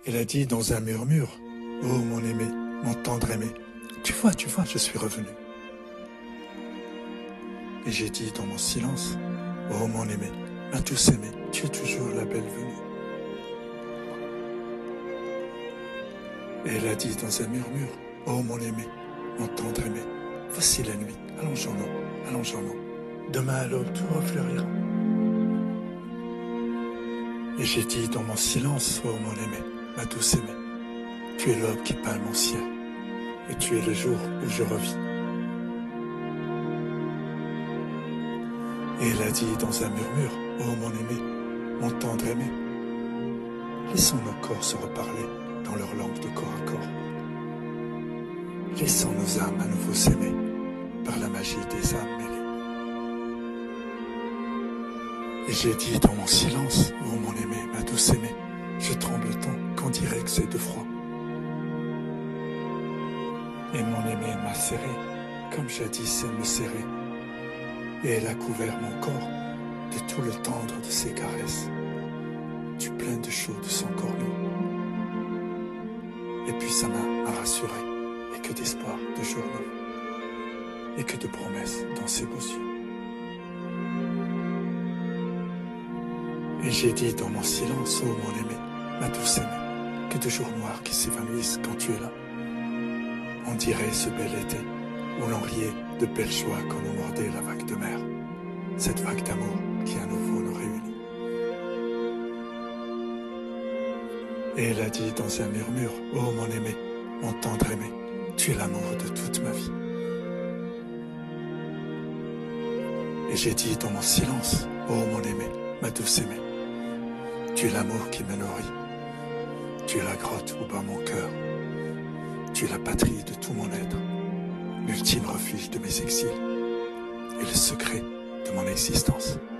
Elle a dit dans un murmure, oh mon aimé, mon tendre aimé, tu vois, je suis revenu. Et j'ai dit dans mon silence, oh mon aimé, ma douce aimée, tu es toujours la belle venue. Et elle a dit dans un murmure, oh mon aimé, mon tendre aimé, voici la nuit, allongeons-nous, demain à l'aube tout refleurira. Et j'ai dit dans mon silence, oh mon aimé, ma douce aimée, tu es l'aube qui peint mon ciel, et tu es le jour où je revis. Et elle a dit dans un murmure, oh mon aimé, mon tendre aimé, laissons nos corps se reparler dans leur langue de corps à corps. Laissons nos âmes à nouveau s'aimer par la magie des âmes mêlées. Et j'ai dit dans mon silence, oh mon aimé, ma douce aimée, je tremble tant qu'on dirait que c'est de froid. Et mon aimé m'a serré, comme jadis elle me serrait, et elle a couvert mon corps de tout le tendre de ses caresses, du plein de chaud de son corps nu. Et puis sa main m'a rassuré, et que d'espoir de jour nouveau, et que de promesses dans ses beaux yeux. Et j'ai dit dans mon silence, oh mon aimé, ma douce aimée, que de jours noirs qui s'évanouissent quand tu es là. On dirait ce bel été où l'on riait de belles joies quand on mordait la vague de mer, cette vague d'amour qui à nouveau nous réunit. Et elle a dit dans un murmure, oh mon aimé, mon tendre aimé, tu es l'amour de toute ma vie. Et j'ai dit dans mon silence, oh mon aimé, ma douce aimée, tu es l'amour qui me nourrit, tu es la grotte où bat mon cœur, tu es la patrie de tout mon être, l'ultime refuge de mes exils et le secret de mon existence.